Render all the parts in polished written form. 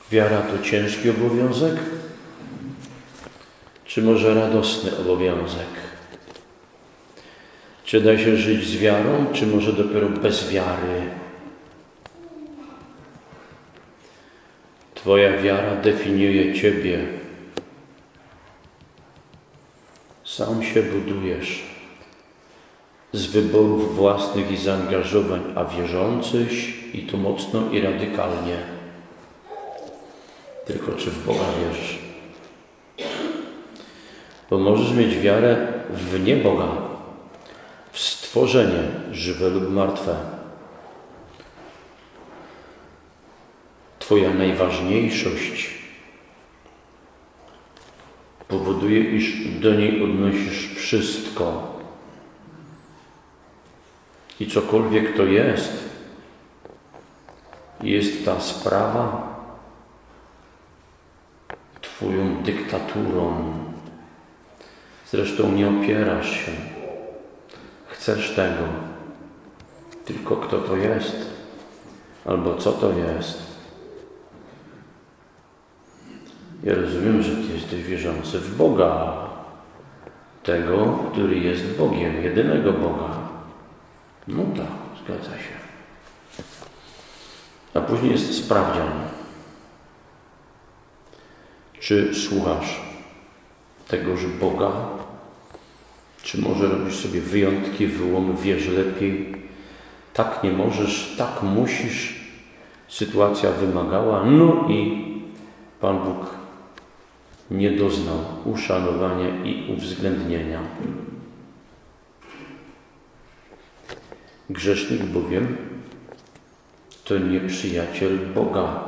Wiara to ciężki obowiązek, czy może radosny obowiązek? Czy da się żyć z wiarą, czy może dopiero bez wiary? Twoja wiara definiuje Ciebie. Sam się budujesz z wyborów własnych i zaangażowań, a wierzącyś i to mocno i radykalnie. Tylko czy w Boga wierzysz? Bo możesz mieć wiarę w nie Boga, w stworzenie żywe lub martwe. Twoja najważniejszość powoduje, iż do niej odnosisz wszystko. I cokolwiek to jest ta sprawa Twoją dyktaturą. Zresztą nie opierasz się. Chcesz tego. Tylko kto to jest? Albo co to jest? Ja rozumiem, że Ty jesteś wierzący w Boga. Tego, który jest Bogiem, jedynego Boga. No tak, zgadza się. A później jest sprawdzian. Czy słuchasz tegoż Boga? Czy może robisz sobie wyjątki, wyłomy, wiesz lepiej? Tak nie możesz, tak musisz. Sytuacja wymagała, no i Pan Bóg nie doznał uszanowania i uwzględnienia. Grzesznik bowiem to nieprzyjaciel Boga.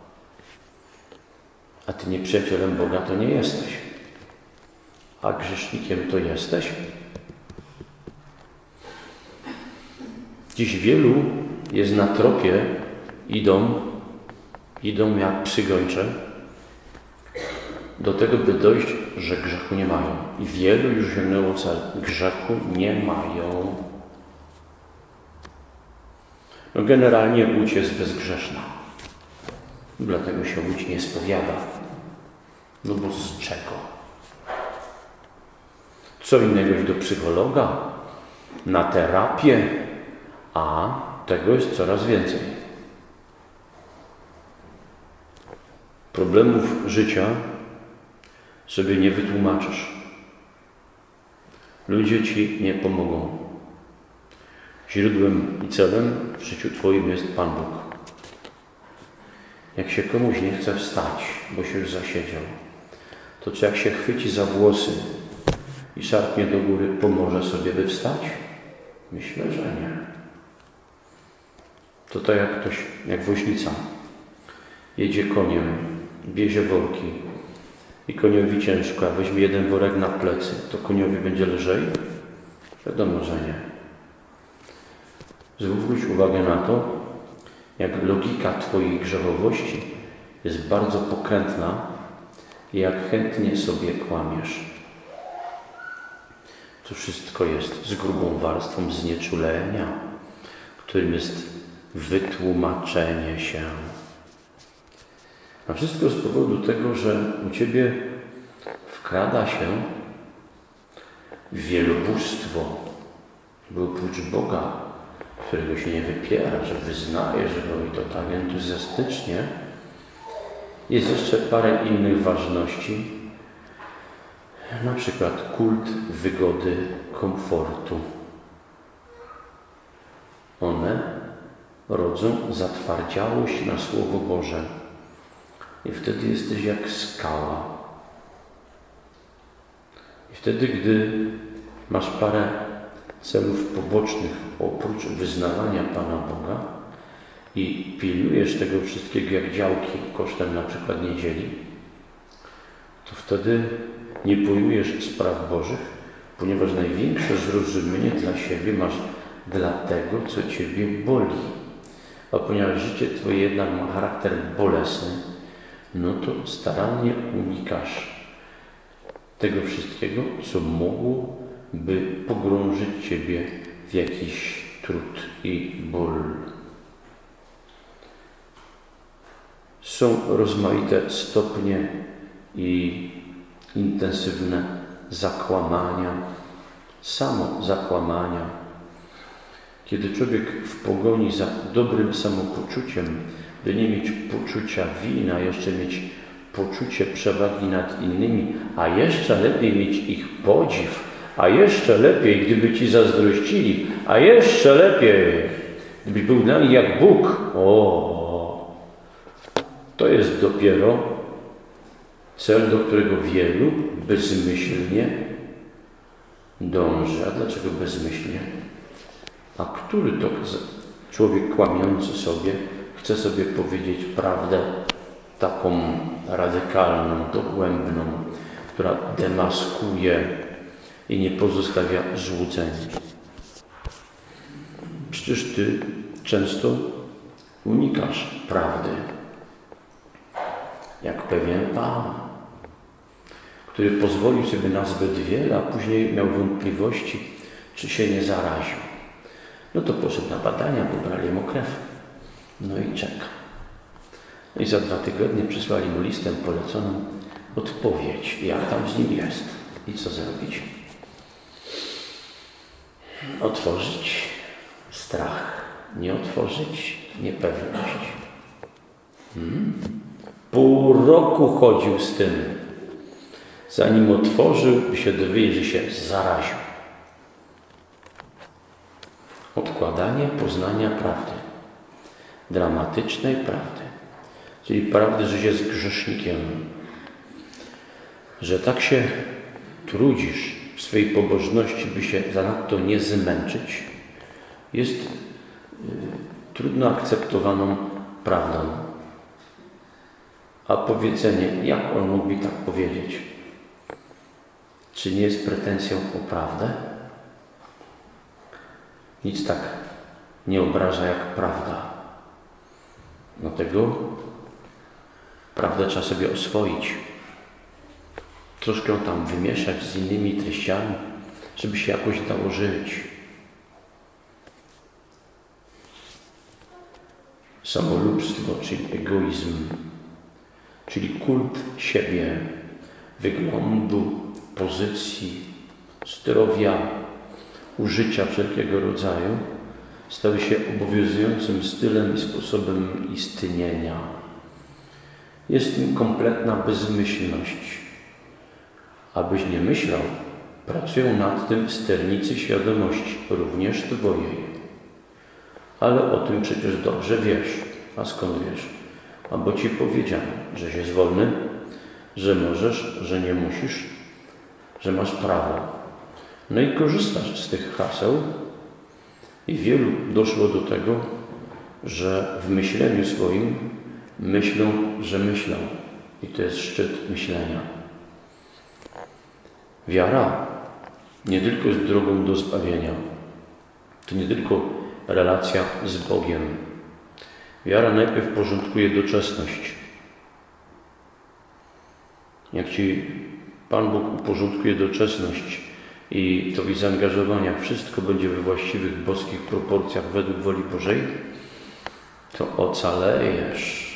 A Ty nieprzyjacielem Boga to nie jesteś. A grzesznikiem to jesteś? Dziś wielu jest na tropie, idą jak psy gończe do tego, by dojść, że grzechu nie mają. I wielu już sięgnęło cel. Grzechu nie mają. No generalnie łódź jest bezgrzeszna. Dlatego się łódź nie spowiada. No bo z czego? Co innego iść do psychologa, na terapię, a tego jest coraz więcej. Problemów życia sobie nie wytłumaczysz. Ludzie Ci nie pomogą. Źródłem i celem w życiu Twoim jest Pan Bóg. Jak się komuś nie chce wstać, bo się już zasiedział, to czy jak się chwyci za włosy i szarpnie do góry, pomoże sobie wstać? Myślę, że nie. To tak jak ktoś, jak woźnica, jedzie koniem, bierze worki i koniowi ciężko, a weźmie jeden worek na plecy, to koniowi będzie lżej? Wiadomo, że nie. Zwróć uwagę na to, jak logika Twojej grzechowości jest bardzo pokrętna i jak chętnie sobie kłamiesz. To wszystko jest z grubą warstwą znieczulenia, którym jest wytłumaczenie się. A wszystko z powodu tego, że u Ciebie wkrada się wielobóstwo, bo oprócz Boga, którego się nie wypiera, że wyznajesz Go i to tak entuzjastycznie, jest jeszcze parę innych ważności, na przykład kult wygody, komfortu. One rodzą zatwardziałość na Słowo Boże i wtedy jesteś jak skała. I wtedy, gdy masz parę celów pobocznych oprócz wyznawania Pana Boga i pilnujesz tego wszystkiego jak działki kosztem na przykład niedzieli, to wtedy nie pojmujesz spraw Bożych, ponieważ największe zrozumienie dla siebie masz dla tego, co Ciebie boli. A ponieważ życie Twoje jednak ma charakter bolesny, no to starannie unikasz tego wszystkiego, co mogłoby pogrążyć Ciebie w jakiś trud i ból. Są rozmaite stopnie i intensywne zakłamania, samozakłamania. Kiedy człowiek w pogoni za dobrym samopoczuciem, by nie mieć poczucia winy, a jeszcze mieć poczucie przewagi nad innymi, a jeszcze lepiej mieć ich podziw, a jeszcze lepiej, gdyby ci zazdrościli, a jeszcze lepiej, gdybyś był dla nich jak Bóg. To jest dopiero cel, do którego wielu bezmyślnie dąży. A dlaczego bezmyślnie? A który to człowiek kłamiący sobie chce sobie powiedzieć prawdę taką radykalną, dogłębną, która demaskuje i nie pozostawia złudzeń? Przecież ty często unikasz prawdy. Jak pewien Pan, który pozwolił sobie na zbyt wiele, a później miał wątpliwości, czy się nie zaraził. No to poszedł na badania, pobrali mu krew. No i czeka. No i za 2 tygodnie przysłali mu listem poleconą odpowiedź, jak tam z nim jest i co zrobić. Otworzyć strach, nie otworzyć niepewność. Pół roku chodził z tym, zanim otworzył, by się dowiedzieć, że się zaraził. Odkładanie poznania prawdy, dramatycznej prawdy, czyli prawdy, że jest grzesznikiem, że tak się trudzisz w swej pobożności, by się zanadto nie zmęczyć, jest trudno akceptowaną prawdą. A powiedzenie, jak on mógłby tak powiedzieć? Czy nie jest pretensją o prawdę? Nic tak nie obraża jak prawda. Dlatego prawdę trzeba sobie oswoić. Troszkę tam wymieszać z innymi treściami, żeby się jakoś dało żyć. Samolubstwo, czyli egoizm, czyli kult siebie, wyglądu, pozycji, zdrowia, użycia wszelkiego rodzaju, stały się obowiązującym stylem i sposobem istnienia. Jest tym kompletna bezmyślność. Abyś nie myślał, pracują nad tym sternicy świadomości, również twojej. Ale o tym przecież dobrze wiesz. A skąd wiesz? A bo ci powiedziano, żeś jest wolny, że możesz, że nie musisz, że masz prawo. No i korzystasz z tych haseł i wielu doszło do tego, że w myśleniu swoim myślą, że myślą. I to jest szczyt myślenia. Wiara nie tylko jest drogą do zbawienia. To nie tylko relacja z Bogiem. Wiara najpierw porządkuje doczesność. Jak ci Pan Bóg uporządkuje doczesność i Twoje zaangażowania, wszystko będzie we właściwych boskich proporcjach według woli Bożej, to ocalejesz.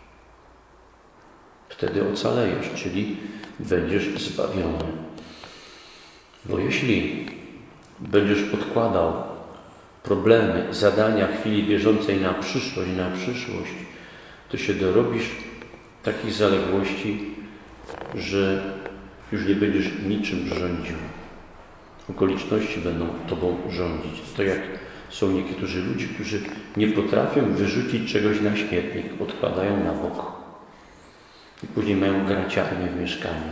Wtedy ocalejesz, czyli będziesz zbawiony. Bo jeśli będziesz odkładał problemy, zadania chwili bieżącej na przyszłość, to się dorobisz takich zaległości, że już nie będziesz niczym rządził. Okoliczności będą Tobą rządzić. To jak są niektórzy ludzie, którzy nie potrafią wyrzucić czegoś na śmietnik, odkładają na bok i później mają graciarnię w mieszkaniu.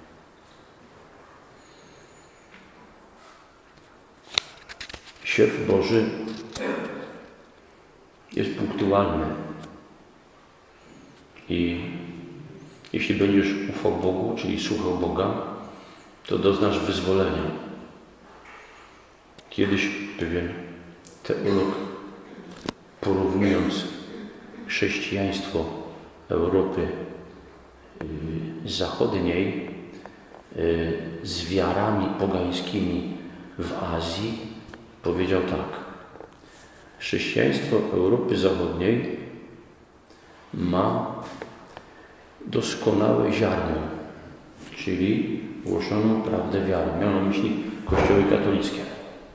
Siew Boży jest punktualny i jeśli będziesz ufał Bogu, czyli słuchał Boga, to doznasz wyzwolenia. Kiedyś pewien teolog, porównując chrześcijaństwo Europy Zachodniej z wiarami pogańskimi w Azji, powiedział tak: chrześcijaństwo Europy Zachodniej ma doskonałe ziarno, czyli głoszoną prawdę wiary. Miał na myśli kościoły katolickie.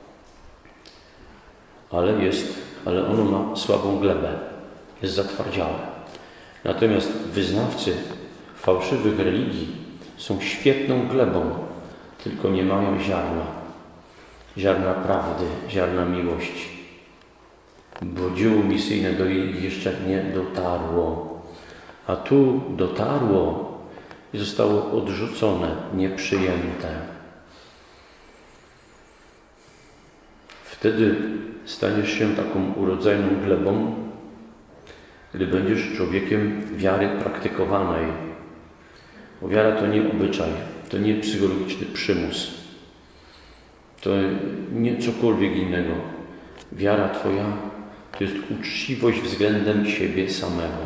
Ale ono ma słabą glebę, jest zatwardziałe. Natomiast wyznawcy fałszywych religii są świetną glebą, tylko nie mają ziarna prawdy, ziarna miłości. Bo dzieło misyjne do nich jeszcze nie dotarło. A tu dotarło i zostało odrzucone, nieprzyjęte. Wtedy staniesz się taką urodzajną glebą, gdy będziesz człowiekiem wiary praktykowanej. Bo wiara to nie obyczaj, to nie psychologiczny przymus, to nie cokolwiek innego. Wiara Twoja to jest uczciwość względem siebie samego.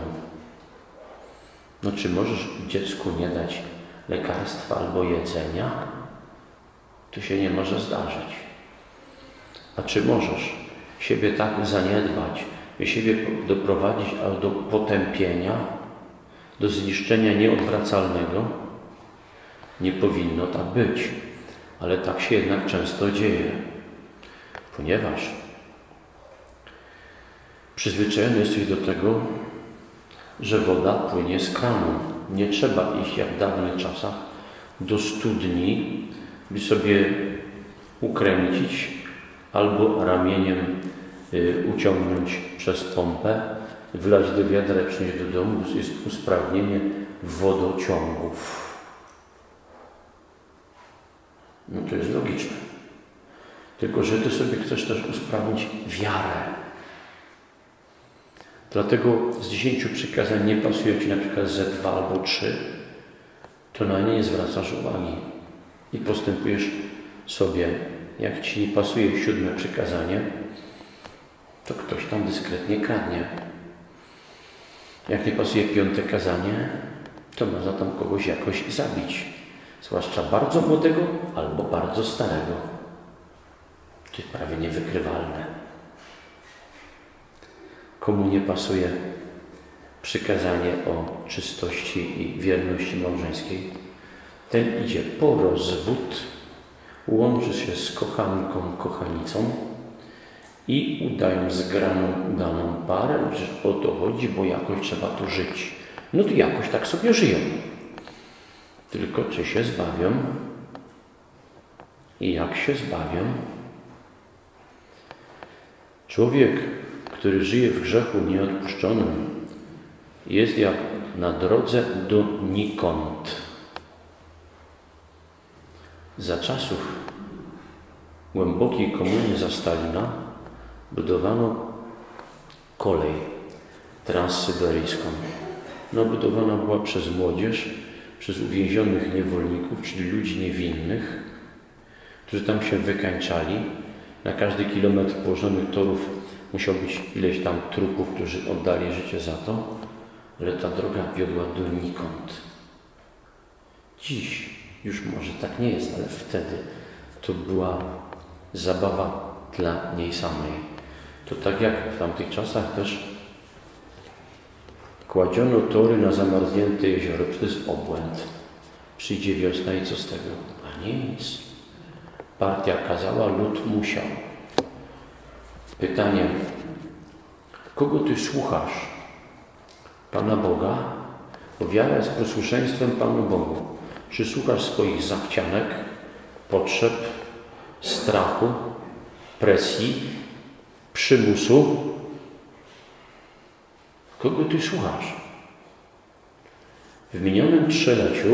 No czy możesz dziecku nie dać lekarstwa albo jedzenia? To się nie może zdarzyć. A czy możesz siebie tak zaniedbać, by siebie doprowadzić do potępienia, do zniszczenia nieodwracalnego? Nie powinno tak być, ale tak się jednak często dzieje, ponieważ przyzwyczajony jesteś do tego, że woda płynie z kranu. Nie trzeba iść jak w dawnych czasach do studni, by sobie ukręcić albo ramieniem uciągnąć przez pompę, wlać do wiadra, przynieść do domu. Jest usprawnienie wodociągów. No to jest logiczne. Tylko że Ty sobie chcesz też usprawnić wiarę. Dlatego z 10 przykazań nie pasuje Ci na przykład ze 2 albo 3, to na nie zwracasz uwagi i postępujesz sobie. Jak Ci nie pasuje 7 przykazanie, to ktoś tam dyskretnie kradnie. Jak nie pasuje 5 kazanie, to można tam kogoś jakoś zabić. Zwłaszcza bardzo młodego albo bardzo starego. To jest prawie niewykrywalne. Komu nie pasuje przykazanie o czystości i wierności małżeńskiej, ten idzie po rozwód, łączy się z kochanką, kochanicą i udają zgraną, udaną parę. Przecież o to chodzi, bo jakoś trzeba tu żyć. No to jakoś tak sobie żyją. Tylko czy się zbawią? I jak się zbawią? Człowiek, który żyje w grzechu nieodpuszczonym, jest jak na drodze donikąd. Za czasów głębokiej komunii za Stalina budowano kolej transsyberyjską. No, budowana była przez młodzież, przez uwięzionych niewolników, czyli ludzi niewinnych, którzy tam się wykańczali. Na każdy kilometr położonych torów musiał być ileś tam trupów, którzy oddali życie za to, ale ta droga wiodła donikąd. Dziś już może tak nie jest, ale wtedy to była zabawa dla niej samej. To tak jak w tamtych czasach też kładziono tory na zamarznięte jezioro. To jest obłęd. Przyjdzie wiosna i co z tego? A nic. Partia kazała, lud musiał. Pytanie, kogo Ty słuchasz? Pana Boga? Bo wiara jest posłuszeństwem Panu Bogu. Czy słuchasz swoich zachcianek, potrzeb, strachu, presji, przymusu? Kogo Ty słuchasz? W minionym 3-leciu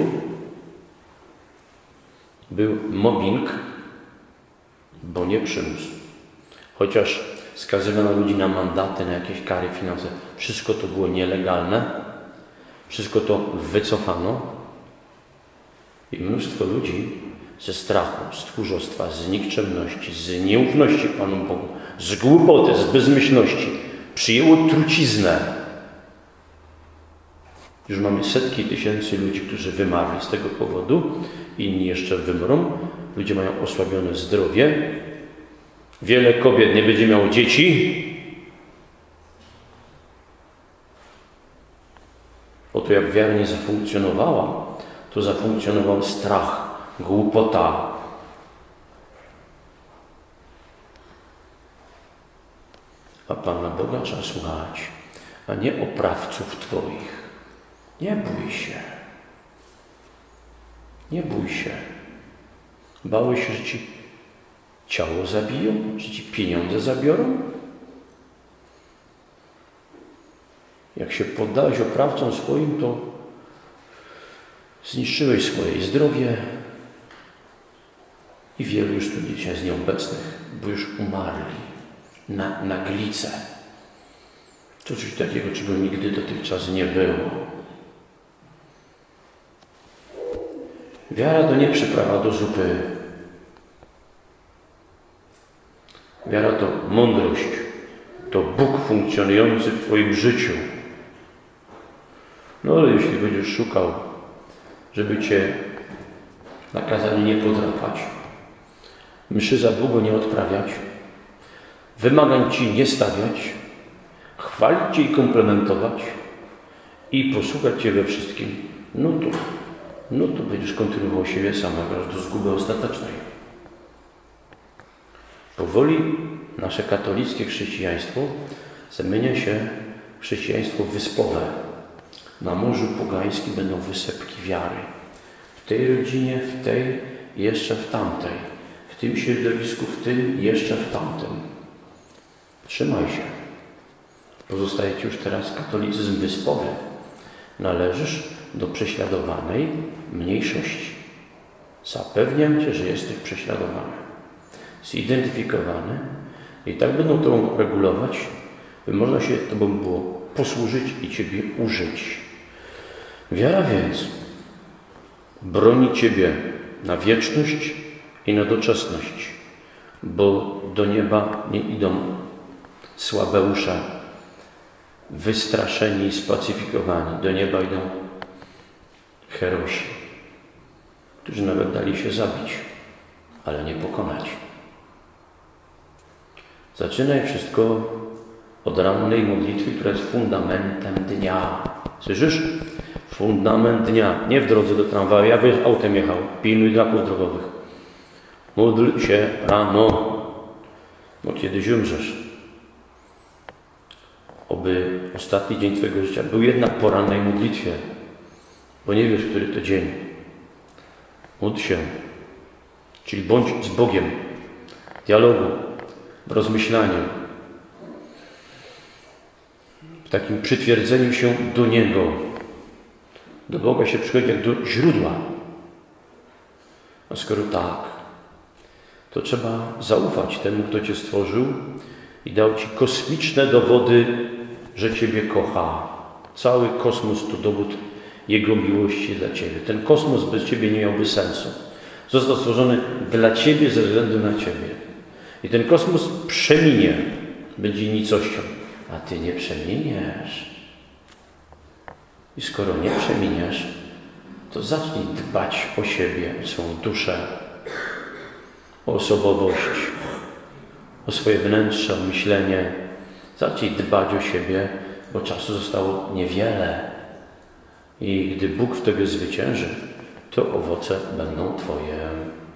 był mobbing, bo nie przymus. Chociaż skazywano ludzi na mandaty, na jakieś kary finansowe. Wszystko to było nielegalne. Wszystko to wycofano. I mnóstwo ludzi ze strachu, z tchórzostwa, z nikczemności, z nieufności Panu Bogu, z głupoty, z bezmyślności przyjęło truciznę. Już mamy setki tysięcy ludzi, którzy wymarli z tego powodu. Inni jeszcze wymrą. Ludzie mają osłabione zdrowie. Wiele kobiet nie będzie miało dzieci. Oto jak wiara nie zafunkcjonowała, to zafunkcjonował strach, głupota. A Pana Boga trzeba słuchać, a nie oprawców Twoich. Nie bój się. Nie bój się. Bałeś się, że Ci ciało zabiją? Że Ci pieniądze zabiorą? Jak się poddałeś oprawcom swoim, to zniszczyłeś swoje zdrowie i wielu już tu dzisiaj jest nieobecnych, bo już umarli na naglicę. To coś takiego, czego nigdy dotychczas nie było. Wiara to nie przyprawa do zupy. Wiara to mądrość. To Bóg funkcjonujący w Twoim życiu. No ale jeśli będziesz szukał, żeby Cię na kazaniu nie podrapać, mszy za długo nie odprawiać, wymagań Ci nie stawiać, chwalić Cię i komplementować i posłuchać Cię we wszystkim, no to będziesz kontynuował siebie samego aż do zguby ostatecznej. Powoli nasze katolickie chrześcijaństwo zamienia się w chrześcijaństwo wyspowe. Na morzu pogańskim będą wysepki wiary. W tej rodzinie, w tej, jeszcze w tamtej. W tym środowisku, w tym, jeszcze w tamtym. Trzymaj się. Pozostaje Ci już teraz katolicyzm wyspowy. Należysz do prześladowanej mniejszości. Zapewniam Cię, że jesteś prześladowany. Zidentyfikowany i tak będą Tobą regulować, by można się Tobą było posłużyć i Ciebie użyć. Wiara więc broni Ciebie na wieczność i na doczesność, bo do nieba nie idą słabeusze, wystraszeni i spacyfikowani. Do nieba idą herosi, którzy nawet dali się zabić, ale nie pokonać. Zaczynaj wszystko od rannej modlitwy, która jest fundamentem dnia. Słyszysz? Fundament dnia. Nie w drodze do tramwaju. Ja bym autem jechał. Pilnuj znaków drogowych. Módl się rano, bo kiedyś umrzesz. Oby ostatni dzień Twojego życia był jednak po rannej modlitwie, bo nie wiesz, który to dzień. Módl się. Czyli bądź z Bogiem. W dialogu, w rozmyślaniu. W takim przytwierdzeniu się do Niego. Do Boga się przychodzi jak do źródła. A skoro tak, to trzeba zaufać temu, kto Cię stworzył i dał Ci kosmiczne dowody, że Ciebie kocha. Cały kosmos to dowód Jego miłości dla Ciebie. Ten kosmos bez Ciebie nie miałby sensu. Został stworzony dla Ciebie ze względu na Ciebie. I ten kosmos przeminie, będzie nicością. A Ty nie przeminiesz. I skoro nie przeminiesz, to zacznij dbać o siebie, o swoją duszę, o osobowość, o swoje wnętrze, o myślenie. Zacznij dbać o siebie, bo czasu zostało niewiele. I gdy Bóg w Tobie zwycięży, to owoce będą Twoje.